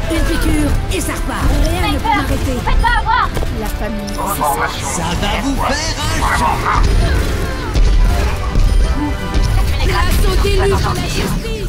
Une piqûre et ça repart. Rien ne peut m'arrêter. Faites pas avoir. La famille, c'est ça. Ça va vous faire un choc. Grâce au déluge de la justice.